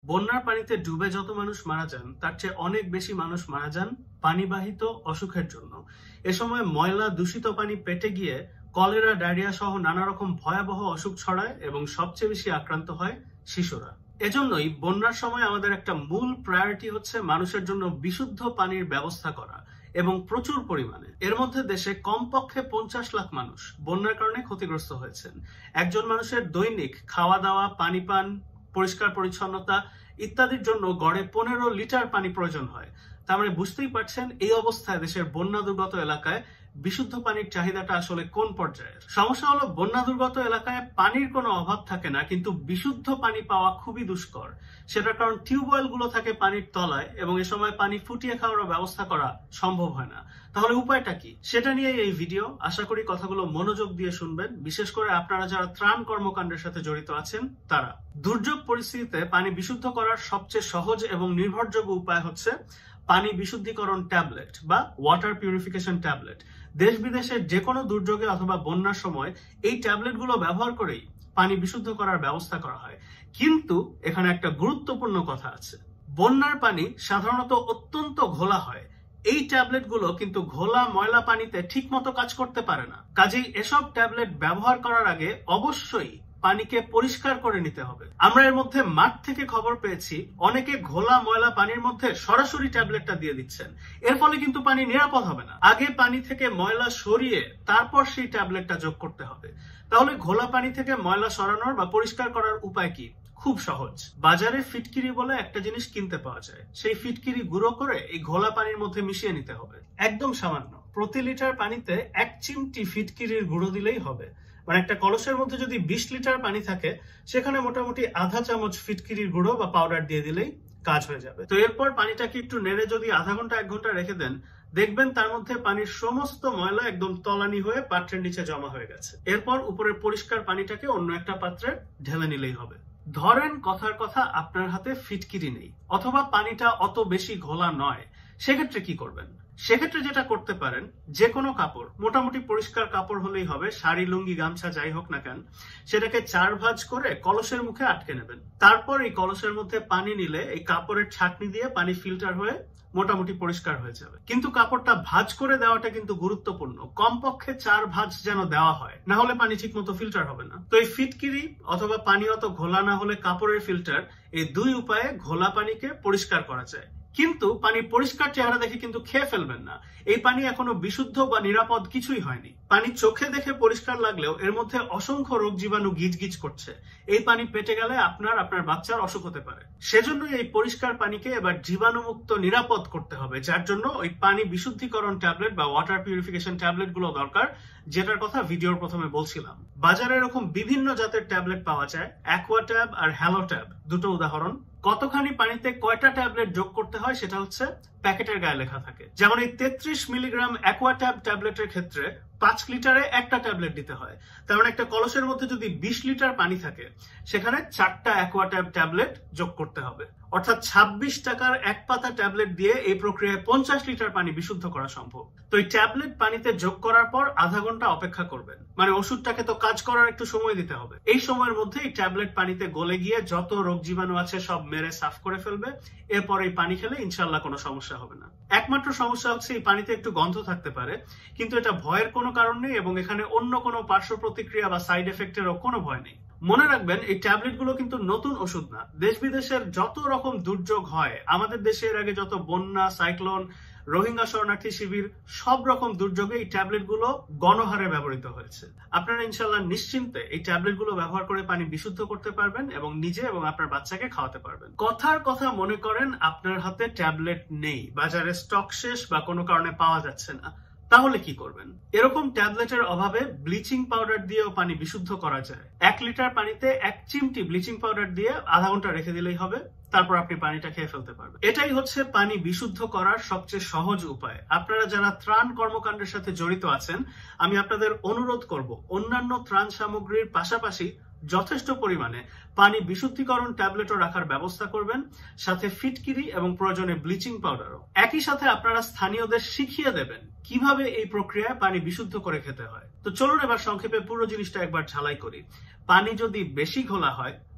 বন্যার পানিতে ডুবে যত মানুষ মারা যান তার চেয়ে অনেক বেশি মানুষ মারা যান পানিবাহিত অসুখের জন্য। এ সময় ময়লা দূষিত পানি পেটে গিয়ে কলেরা, ডায়রিয়া সহ নানা রকম ভয়াবহ অসুখ ছড়ায় এবং সবচেয়ে বেশি আক্রান্ত হয় শিশুরা। এজন্যই বন্যার সময় আমাদের একটা মূল প্রায়োরিটি হচ্ছে মানুষের জন্য বিশুদ্ধ পানির ব্যবস্থা করা এবং প্রচুর পরিমাণে। এর মধ্যে দেশে কমপক্ষে 50 লাখ মানুষ বন্যার কারণে ক্ষতিগ্রস্ত হয়েছেন। একজন মানুষের দৈনিক খাওয়া দাওয়া, পানি পান, পরিষ্কার পরিচ্ছন্নতা ইত্যাদির জন্য গড়ে 15 লিটার পানি প্রয়োজন হয়। তার মানে বুঝতেই পারছেন এই অবস্থায় দেশের বন্যা দুর্গত এলাকায় বিশুদ্ধ পানির চাহিদাটা আসলে কোন পর্যায়ের। সমস্যা হলো বন্যা দুর্গত এলাকায় পানির কোনো অভাব থাকে না, কিন্তু বিশুদ্ধ পানি পাওয়া খুবই দুষ্কর। সেটার কারণ টিউবওয়েল গুলো থাকে পানির তলায় এবং এ সময় পানি ফুটিয়ে খাওয়ার ব্যবস্থা করা সম্ভব হয় না। তাহলে উপায়টা কি, সেটা নিয়ে এই ভিডিও। আশা করি কথাগুলো মনোযোগ দিয়ে শুনবেন, বিশেষ করে আপনারা যারা ত্রাণ কর্মকাণ্ডের সাথে জড়িত আছেন তারা। দুর্যোগ পরিস্থিতিতে পানি বিশুদ্ধ করার সবচেয়ে সহজ এবং নির্ভরযোগ্য উপায় হচ্ছে পানি বিশুদ্ধিকরণ ট্যাবলেট বা ওয়াটার পিউরিফিকেশন ট্যাবলেট। দেশ বিদেশের যে কোনো দুর্যোগে অথবা বন্যার সময় এই ট্যাবলেটগুলো ব্যবহার করেই পানি বিশুদ্ধ করার ব্যবস্থা করা হয়। কিন্তু এখানে একটা গুরুত্বপূর্ণ কথা আছে, বন্যার পানি সাধারণত অত্যন্ত ঘোলা হয়। এই ট্যাবলেটগুলো কিন্তু ঘোলা ময়লা পানিতে ঠিকমতো কাজ করতে পারে না। কাজেই এসব ট্যাবলেট ব্যবহার করার আগে অবশ্যই পানিকে পরিষ্কার করে নিতে হবে। আমরা এর মধ্যে মাঠ থেকে খবর পেয়েছি অনেকে ঘোলা ময়লা পানির মধ্যে সরাসরি ট্যাবলেটটা দিয়ে দিচ্ছেন। এর ফলে কিন্তু পানি নিরাপদ হবে না। আগে পানি থেকে ময়লা সরিয়ে তারপর সেই ট্যাবলেটটা যোগ করতে হবে। তাহলে ঘোলা পানি থেকে ময়লা সরানোর বা পরিষ্কার করার উপায় কি? খুব সহজ। বাজারে ফিটকিরি বলে একটা জিনিস কিনতে পাওয়া যায়। সেই ফিটকিরি গুঁড়ো করে এই ঘোলা পানির মধ্যে মিশিয়ে নিতে হবে। একদম সামান্য, প্রতি লিটার পানিতে 1 চিমটি ফিটকিরির গুঁড়ো দিলেই হবে। মানে একটা কলসের মধ্যে যদি 20 লিটার পানি থাকে সেখানে মোটামুটি আধা চামচ ফিটকিরির গুঁড়ো বা পাউডার দিয়ে দিলেই কাজ হয়ে যাবে। তো এরপর পানিটাকে একটু নেড়ে যদি আধা ঘন্টা 1 ঘন্টা রেখে দেন, দেখবেন তার মধ্যে পানির সমস্ত ময়লা একদম তলানি হয়ে পাত্রের নিচে জমা হয়ে গেছে। এরপর উপরের পরিষ্কার পানিটাকে অন্য একটা পাত্রে ঢেলে নিলেই হবে। ধরেন কথার কথা আপনার হাতে ফিটকিরি নেই অথবা পানিটা অত বেশি ঘোলা নয়, সেক্ষেত্রে কি করবেন? সেক্ষেত্রে যেটা করতে পারেন, যে কোনো কাপড়, মোটামুটি পরিষ্কার কাপড় হলেই হবে, শাড়ি, লুঙ্গি, গামছা যাই হোক না কেন, সেটাকে 4 ভাঁজ করে কলসের মুখে আটকে নেবেন। তারপর এই কলসের মধ্যে পানি নিলে এই কাপড়ের ছাঁকনি দিয়ে পানি ফিল্টার হয়ে মোটামুটি পরিষ্কার হয়ে যাবে। কিন্তু কাপড়টা ভাঁজ করে দেওয়াটা কিন্তু গুরুত্বপূর্ণ। কমপক্ষে 4 ভাঁজ যেন দেওয়া হয়, না হলে পানি ঠিক মতো ফিল্টার হবে না। তো এই ফিটকিরি অথবা পানি অত ঘোলা না হলে কাপড়ের ফিল্টার, এই 2 উপায়ে ঘোলা পানিকে পরিষ্কার করা যায়। কিন্তু পানি পরিষ্কার চেহারা দেখে কিন্তু খেয়ে ফেলবেন না। এই পানি এখনো বিশুদ্ধ বা নিরাপদ কিছুই হয়নি। পানি চোখে দেখে পরিষ্কার লাগলেও এর মধ্যে অসংখ্য রোগ জীবাণু গিজগিজ করছে। এই পানি পেটে গেলে আপনার বাচ্চার অসুখ হতে পারে। সেজন্যই এই পরিষ্কার পানিকে এবার জীবাণুমুক্ত নিরাপদ করতে হবে, যার জন্য ওই পানি বিশুদ্ধিকরণ ট্যাবলেট বা ওয়াটার পিউরিফিকেশন ট্যাবলেট গুলো দরকার, যেটার কথা ভিডিওর প্রথমে বলছিলাম। বাজারে এরকম বিভিন্ন জাতের ট্যাবলেট পাওয়া যায়, অ্যাকোয়াট্যাব আর হ্যালোট্যাব দুটো উদাহরণ। কতখানি পানিতে কয়টা ট্যাবলেট যোগ করতে হয় সেটা হচ্ছে প্যাকেটের গায়ে লেখা থাকে। যেমন এই 33 মিলিগ্রাম অ্যাকোয়াট্যাব ট্যাবলেটের ক্ষেত্রে 5 লিটারে একটা ট্যাবলেট দিতে হয়। তার মানে একটা কলসের মধ্যে যদি 20 লিটার পানি থাকে সেখানে 4টা অ্যাকোয়াট্যাব ট্যাবলেট যোগ করতে হবে। অর্থাৎ 26 টাকার 1 পাতা ট্যাবলেট দিয়ে এই প্রক্রিয়ায় 50 লিটার পানি বিশুদ্ধ করা সম্ভব। তো এই ট্যাবলেট পানিতে যোগ করার পর আধা ঘন্টা অপেক্ষা করবেন। মানে ওষুধটাকে তো কাজ করার একটু সময় দিতে হবে। এই সময়ের মধ্যে এই ট্যাবলেট পানিতে গলে গিয়ে যত রোগ জীবাণু আছে সব মেরে সাফ করে ফেলবে। এরপর এই পানি খেলে ইনশাল্লাহ কোনো সমস্যা হবে না। একমাত্র সমস্যা হচ্ছে এই পানিতে একটু গন্ধ থাকতে পারে, কিন্তু এটা ভয়ের কোনো কারণ নেই এবং এখানে অন্য কোনো পার্শ্ব প্রতিক্রিয়া বা সাইড এফেক্টেরও কোনো ভয় নেই। মনে রাখবেন, এই ট্যাবলেট গুলো কিন্তু নতুন ওষুধ না। দেশ বিদেশের যত রকম দুর্যোগ হয়, আমাদের দেশে এর আগে যত বন্যা, সাইক্লোন, রোহিঙ্গা শরণার্থী শিবির, সব রকম দুর্যোগে এই ট্যাবলেট গুলো গণহারে ব্যবহৃত হয়েছে। আপনারা ইনশাল্লাহ নিশ্চিন্তে এই ট্যাবলেট গুলো ব্যবহার করে পানি বিশুদ্ধ করতে পারবেন এবং নিজে এবং আপনার বাচ্চাকে খাওয়াতে পারবেন। কথার কথা মনে করেন আপনার হাতে ট্যাবলেট নেই, বাজারে স্টক শেষ বা কোনো কারণে পাওয়া যাচ্ছে না, তাহলে কি করবেন? এরকম ট্যাবলেটের অভাবে ব্লিচিং পাউডার দিয়েও পানি বিশুদ্ধ করা যায়। 1 লিটার পানিতে 1 চিমটি ব্লিচিং পাউডার দিয়ে আধা ঘন্টা রেখে দিলেই হবে। তারপর আপনি পানিটা খেয়ে ফেলতে পারবেন। এটাই হচ্ছে পানি বিশুদ্ধ করার সবচেয়ে সহজ উপায়। আপনারা যারা ত্রাণ কর্মকাণ্ডের সাথে জড়িত আছেন, আমি আপনাদের অনুরোধ করব অন্যান্য ত্রাণ সামগ্রীর পাশাপাশি যথেষ্ট পরিমাণে পানি বিশুদ্ধিকরণ ট্যাবলেটও রাখার ব্যবস্থা করবেন, সাথে ফিটকিরি এবং প্রয়োজনে ব্লিচিং পাউডারও। একই সাথে আপনারা স্থানীয়দের শিখিয়ে দেবেন কিভাবে এই প্রক্রিয়ায় পানি বিশুদ্ধ করে খেতে হয়। তো চলুন এবার সংক্ষেপে পুরো জিনিসটা একবার ঝালাই করি। পানি যদি বেশি ঘোলা হয়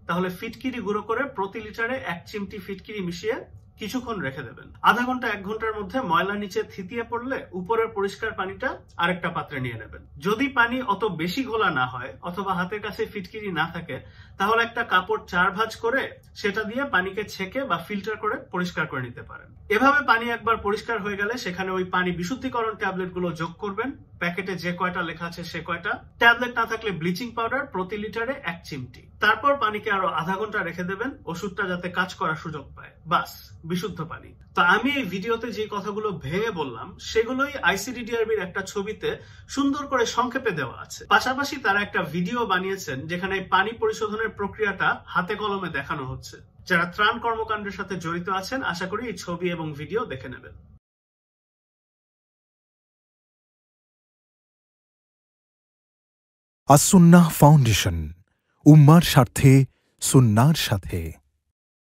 তাহলে ফিটকিরি গুঁড়ো করে প্রতি লিটারে 1 চিমটি ফিটকিরি মিশিয়ে কিছুক্ষণ রেখে দেবেন। আধা ঘন্টা 1 ঘন্টার মধ্যে ময়লা নিচে থিতিয়ে পড়লে উপরের পরিষ্কার পানিটা আরেকটা পাত্রে নিয়ে নেবেন। যদি পানি অত বেশি ঘোলা না হয় অথবা হাতের কাছে ফিটকিরি না থাকে, তাহলে একটা কাপড় 4 ভাঁজ করে সেটা দিয়ে পানিকে ছেঁকে বা ফিল্টার করে পরিষ্কার করে নিতে পারেন। এভাবে পানি একবার পরিষ্কার হয়ে গেলে সেখানে ওই পানি বিশুদ্ধিকরণ ট্যাবলেট গুলো যোগ করবেন। প্যাকেটে যে কয়টা লেখা আছে সে কয়টা। ট্যাবলেট না থাকলে ব্লিচিং পাউডার প্রতি লিটারে 1 চিমটি। তারপর পানিকে আরো আধা ঘন্টা রেখে দেবেন, ওষুধটা যাতে কাজ করার সুযোগ পায়। বাস, বিশুদ্ধ পানি। তো আমি এই ভিডিওতে যে কথাগুলো ভেঙে বললাম সেগুলোই আইসিডিডিআরবির একটা ছবিতে সুন্দর করে সংক্ষেপে দেওয়া আছে। পাশাপাশি তারা একটা ভিডিও বানিয়েছেন যেখানে পানি পরিশোধনের প্রক্রিয়াটা হাতে কলমে দেখানো হচ্ছে। যারা ত্রাণ কর্মকাণ্ডের সাথে জড়িত আছেন আশা করি এই ছবি এবং ভিডিও দেখে নেবেন। আস-সুন্নাহ ফাউন্ডেশন, উম্মার স্বার্থে সুন্নাহর সাথে।